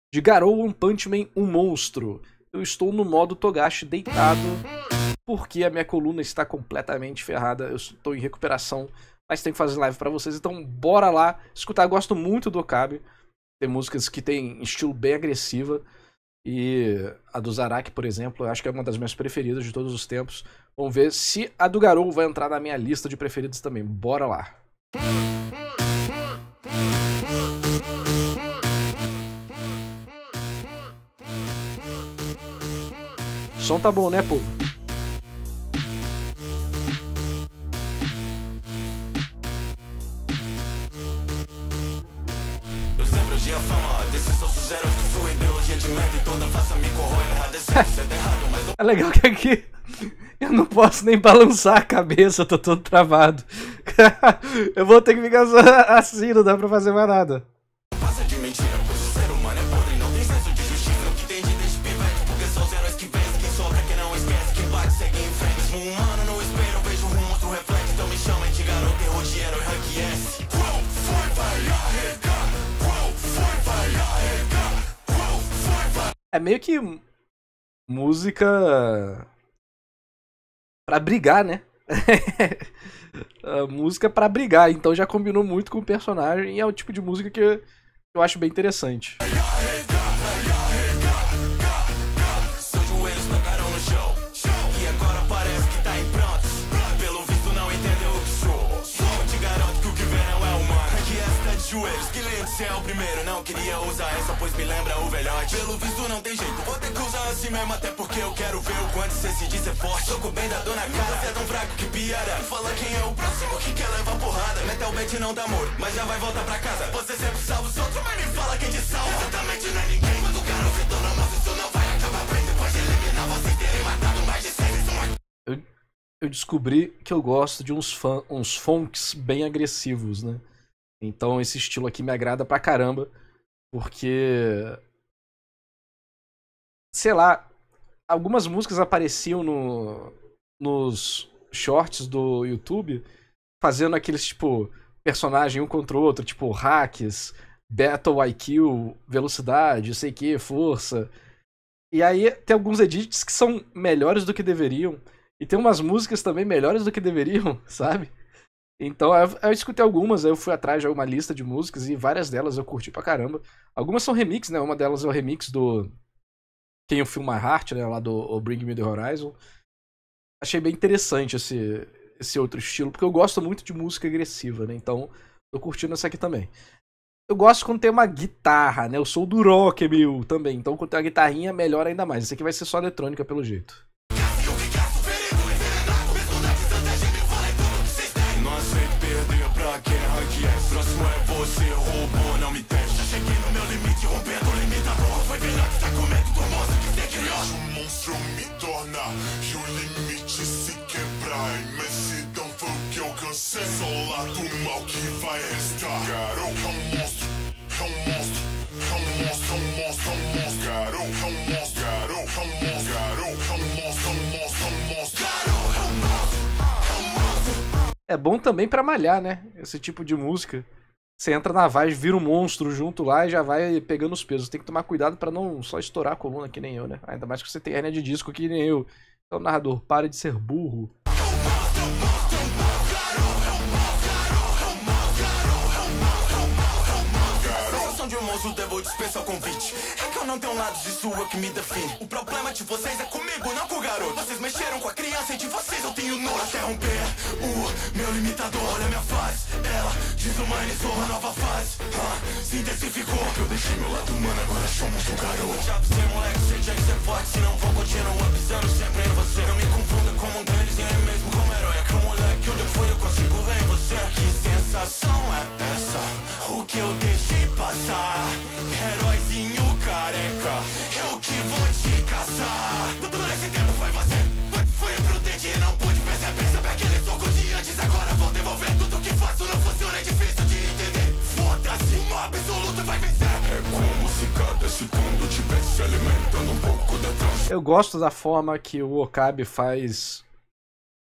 de Garou One Punch Man, um monstro. Eu estou no modo Togashi deitado, porque a minha coluna está completamente ferrada. Eu estou em recuperação, mas tenho que fazer live pra vocês. Então bora lá escutar. Eu gosto muito do Okabe. Tem músicas que tem estilo bem agressiva. E a do Zaraki, por exemplo, eu acho que é uma das minhas preferidas de todos os tempos. Vamos ver se a do Garou vai entrar na minha lista de preferidos também. Bora lá. O som tá bom, né, povo? É legal que aqui eu não posso nem balançar a cabeça, eu tô todo travado. Eu vou ter que ficar só assim, não dá pra fazer mais nada. Passa de mentira, pois o ser humano é podre, não tem senso de justiça. O que tem de despivete, porque só zero é que vence. Quem sobra, quem não esquece, quem bate, segue em frente. Um humano no espelho, eu vejo um monstro reflete. Então me chamem de garoto, terror de herói, rank S. Qual foi, vai arregar? Qual foi, vai arregar? Qual foi, vai... É meio que música pra brigar, né? Música pra brigar, então já combinou muito com o personagem e é o tipo de música que eu acho bem interessante. É o primeiro, não queria usar essa, pois me lembra o velhote. Pelo visto não tem jeito, vou ter que usar assim mesmo, até porque eu quero ver o quanto cê se diz é forte. Soco bem da dona cara, cê é tão fraco que piada. Fala quem é o próximo que quer levar porrada. Metal Bet não dá amor, mas já vai voltar pra casa. Você sempre salva os outros, mas me fala quem te salva. Exatamente não é ninguém, mas o cara ficou na moça, isso não vai acabar bem. Depois de eliminar vocês terem matado mais de 100. Eu descobri que eu gosto de uns funks bem agressivos, né? Então esse estilo aqui me agrada pra caramba, porque, sei lá, algumas músicas apareciam nos shorts do YouTube, fazendo aqueles, tipo, personagem um contra o outro, tipo, hacks, battle IQ, velocidade, sei que, força. E aí tem alguns edits que são melhores do que deveriam, e tem umas músicas também melhores do que deveriam, sabe? Então eu escutei algumas, aí eu fui atrás de uma lista de músicas e várias delas eu curti pra caramba. Algumas são remix, né? Uma delas é o remix do Can You Feel My Heart, né? Lá do Bring Me The Horizon. Achei bem interessante esse outro estilo, porque eu gosto muito de música agressiva, né? Então tô curtindo essa aqui também. Eu gosto quando tem uma guitarra, né? Eu sou do rock, meu, também. Então quando tem uma guitarrinha, melhor ainda mais. Esse aqui vai ser só eletrônica, pelo jeito. Próximo é você, robô, não me teste. Já cheguei no meu limite, rompendo o limitador. Foi melhor que tá com medo do monstro que você criou. O monstro me torna e o limite se quebrar. A imensidão foi o que eu cansei. Só o lado mal que vai restar. Garou é um monstro, é um monstro, é um monstro, é um monstro, é um monstro. Garou é um monstro, garou é um monstro, garou é um monstro, é um monstro, é um monstro. Garou é um monstro. É bom também pra malhar, né? Esse tipo de música. Você entra na vibe, vira um monstro junto lá e já vai pegando os pesos. Tem que tomar cuidado pra não só estourar a coluna que nem eu, né? Ainda mais que você tem hernia de disco que nem eu. Então, narrador, pare de ser burro. Devo dispensar o convite. É que eu não tenho lados de sua que me define. O problema de vocês é comigo, não com o garoto. Vocês mexeram com a criança e de vocês eu tenho nojo. Até romper o meu limitador. Olha minha fase, ela desumanizou a nova fase. Se intensificou. Eu deixei meu lado humano, agora somos um garoto. Já pisei, moleque, sei tinha que ser forte. Se não vou continuar pisando sempre em você. Não me confunda como um deles e nem mesmo como herói. É que o moleque, onde eu fui eu consigo ver em você. Que sensação é essa? O que eu deixei passar? Heróizinho careca, eu que vou te caçar. Todo esse tempo foi você. Fui imprudente e não pude perceber. Sabe aquele soco de antes, agora vou devolver. Tudo que faço não funciona, é difícil de entender. Foda-se, um absoluto vai vencer. É como se cada segundo tivesse alimentando um pouco da trans. Eu gosto da forma que o Okabe faz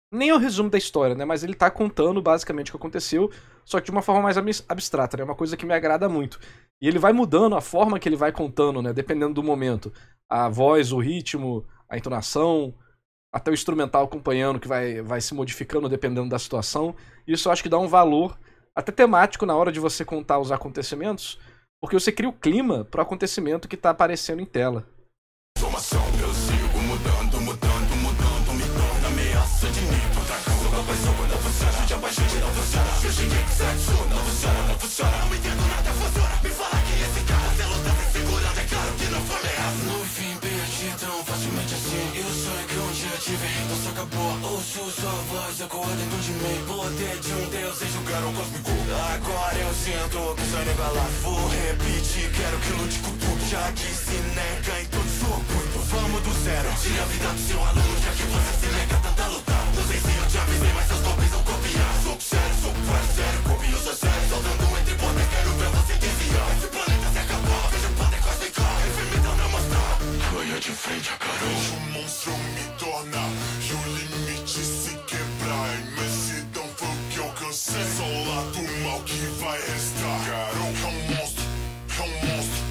Nem é o resumo da história, né? Mas ele tá contando basicamente o que aconteceu, só que de uma forma mais abstrata, né? Uma coisa que me agrada muito. E ele vai mudando a forma que ele vai contando, né? Dependendo do momento. A voz, o ritmo, a entonação, até o instrumental acompanhando, que vai se modificando dependendo da situação. Isso eu acho que dá um valor até temático na hora de você contar os acontecimentos, porque você cria o clima pro acontecimento que tá aparecendo em tela. Informação, eu sigo mudando, mudando, mudando, me torna ameaça de nível dragão. Sou pressão quando não funciona, já baixei de não funciona. Eu cheguei que sexo, não funciona, não funciona. Não entendo nada, funciona. Me fala que esse cara celo tá se segurando, é claro que não foi ameaça. No fim, perdi tão facilmente assim. E o sonho que um dia tive, então se acabou. Ouço sua voz ecoa dentro de mim. Poder de um deus sem julgar o cósmico. Agora eu sinto que sou igualado. Vou repetir, quero que lute com tudo. Já que se nega em todo seu orgulho. Vamos do zero. Tire a vida do seu aluno, já que você se nega tanto a lutar. Não sei se eu te avisei, mas seus golpes vão copiar. Sou sério, sou sério, copio seu sério. Soltando entre portas, quero ver você desviar. Esse planeta se acabou, veja o poder cósmico. Enfermidão não mostrar. Ganha de frente a carão. O monstro me torna, e o limite se quebrar. A imensidão foi o que alcancei. Só o lado mal que vai restar. Carão é um monstro, é um monstro.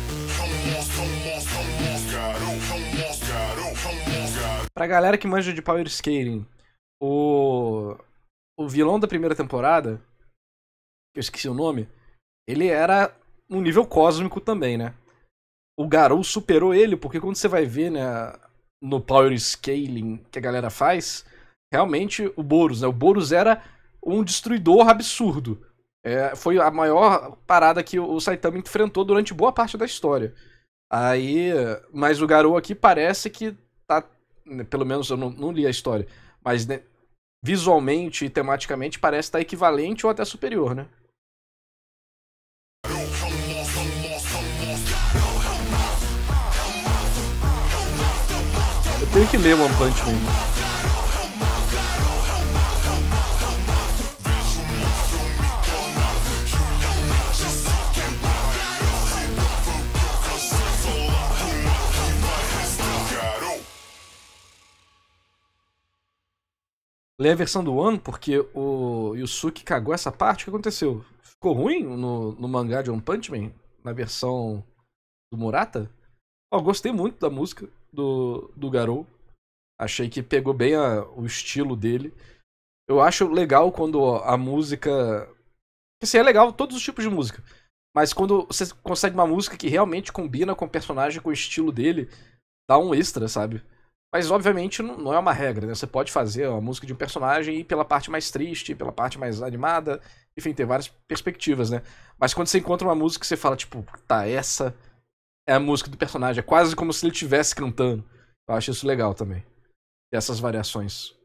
Pra galera que manja de Power Scaling, o vilão da primeira temporada, que eu esqueci o nome, ele era um nível cósmico também, né? O Garou superou ele, porque quando você vai ver, né, no Power Scaling que a galera faz, realmente o Boros, né? O Boros era um destruidor absurdo. Foi a maior parada que o Saitama enfrentou durante boa parte da história. Aí, mas o Garou aqui parece que tá, pelo menos eu não li a história, mas né, visualmente e tematicamente parece estar equivalente ou até superior, né? Eu tenho que ler One Punch Man. Lê a versão do One, porque o Yusuke cagou essa parte. O que aconteceu? Ficou ruim no mangá de One Punch Man? Na versão do Murata? Gostei muito da música do Garou. Achei que pegou bem o estilo dele. Eu acho legal quando a música... Assim, é legal todos os tipos de música. Mas quando você consegue uma música que realmente combina com o personagem, com o estilo dele, dá um extra, sabe? Mas, obviamente, não é uma regra, né? Você pode fazer a música de um personagem e ir pela parte mais triste, pela parte mais animada. Enfim, tem várias perspectivas, né? Mas quando você encontra uma música que você fala, tipo, tá, essa é a música do personagem. É quase como se ele estivesse cantando. Eu acho isso legal também. E essas variações.